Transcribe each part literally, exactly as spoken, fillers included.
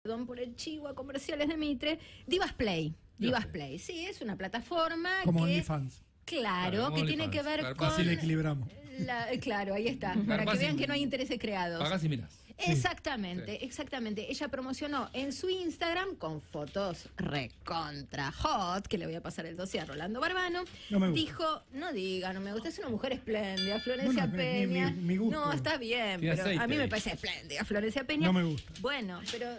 perdón por el chivo a comerciales de Mitre, Divas Play. Divas Play, sí, es una plataforma como que... OnlyFans. Claro, claro, que OnlyFans. tiene que ver Claro, con... Así le equilibramos. La, claro, ahí está, para que vean que no hay intereses creados. Pagas y mirás. Exactamente, Sí. exactamente. Ella promocionó en su Instagram con fotos recontra hot, que le voy a pasar el dossier a Rolando Barbano. No me gusta. Dijo, no diga, no me gusta, es una mujer espléndida, Florencia Bueno, mi- Peña. mi- mi gusto. No, está bien, Tiene pero a aceite. mí me parece espléndida, Florencia Peña. No me gusta. Bueno, pero...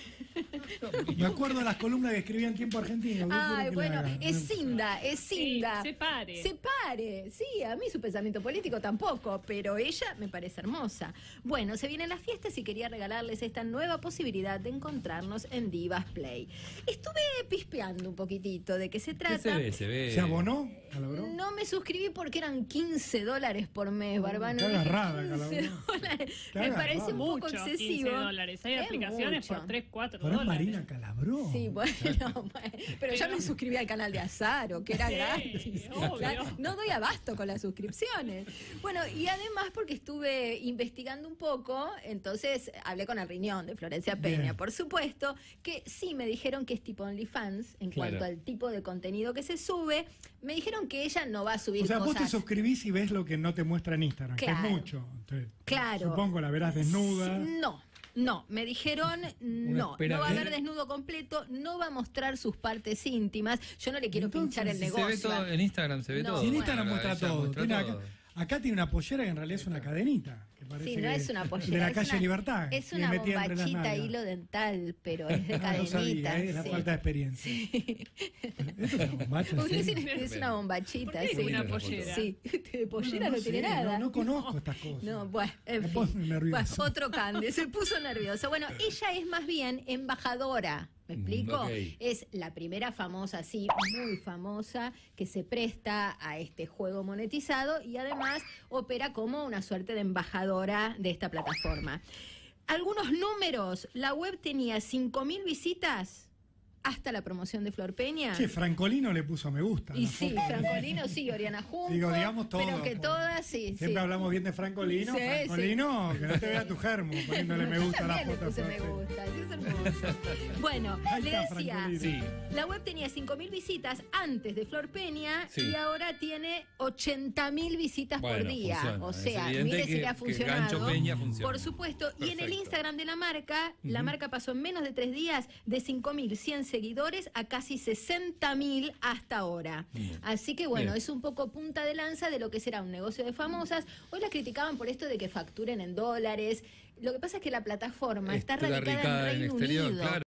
Me acuerdo de las columnas que escribía en Tiempo Argentino. ¿Qué Ay, quiere que le bueno, haga? es Cinda, es Cinda. Sí, se pare. Se pare, sí, a mí su pensamiento político tampoco, pero ella me parece hermosa. Bueno, se vienen las fiestas y quería regalarles esta nueva posibilidad de encontrarnos en Divas Play. Estuve pispeando un poquitito de qué se ¿Qué trata. se ve? Se ve. ¿Se abonó? ¿Calabró? No me suscribí porque eran quince dólares por mes, Barbano. qué Dije, agarrada, quince Calabró. dólares. Qué Me agarrada. parece un poco Mucho, excesivo. quince dólares. Hay Es aplicaciones mucho. por tres, cuatro Pero es dólares. Marina Calabró. Sí, bueno, bueno, pero ya me suscribí al canal de Azaro, que era Sí, gratis. obvio. Claro, no doy abasto con las suscripciones. Bueno, y además porque estuve investigando un poco, entonces hablé con el riñón de Florencia Peña, Bien. por supuesto, que sí me dijeron que es tipo OnlyFans en Claro. cuanto al tipo de contenido que se sube. Me dijeron que ella no va a subir O sea, vos te cosas. suscribís y ves lo que no te muestra en Instagram, que Claro. es mucho. Entonces, Claro. Supongo la verás desnuda. No. No, me dijeron no, espera no va a que- haber desnudo completo, no va a mostrar sus partes íntimas. Yo no le quiero Entonces, pinchar el Si negocio. se ve todo, en Instagram se ve No, todo. Si en bueno. Instagram Acá muestra ella todo. muestra Tiene todo. acá, acá tiene una pollera que en realidad es una cadenita. Que parece Sí, no que- es una pollera. De la es calle una- Libertad. Es que una metía entre las bombachita nalgas. hilo dental, pero es de Ah, no cadenita. sabía, eh, es la sí. falta de experiencia. ¿Esto es una bombacha? ¿en Usted serio? dice que es una bombachita, ¿Por qué sí. una pollera? Sí, de pollera no, sé, tiene nada. No, no conozco estas cosas. No, bueno, en Me fin. pone nervioso. Bueno, otro cande, se puso nervioso. Bueno, ella es más bien embajadora. ¿Me explico? ok. Es la primera famosa, sí, muy famosa, que se presta a este juego monetizado y además opera como una suerte de embajadora de esta plataforma. Algunos números, la web tenía cinco mil visitas hasta la promoción de Flor Peña. Che, Francolino le puso me gusta. a Y la sí, foto. Francolino sí, Oriana Junco. Digo, digamos todo. Pero que porque todas sí, Siempre sí. hablamos bien de Francolino. Sí, Francolino, que no te vea tu germo poniéndole me gusta a la También le foto. puse me Flor. gusta, sí es hermoso. Bueno, Ahí le está, decía, Francolino. Sí. la web tenía cinco mil visitas antes de Flor Peña Sí. y ahora tiene ochenta mil visitas Bueno, por día. funciona. O Es sea, evidente mire si que- le ha que funcionado. Gancho Peña funciona. Por supuesto. Y en el Perfecto. Instagram de la marca, la marca pasó en menos de tres días de cinco mil cien seguidores a casi sesenta mil hasta ahora. Bien. Así que bueno, Bien. es un poco punta de lanza de lo que será un negocio de famosas. Hoy la criticaban por esto de que facturen en dólares. Lo que pasa es que la plataforma está, Está radicada radicada en en Reino exterior, Unido. claro.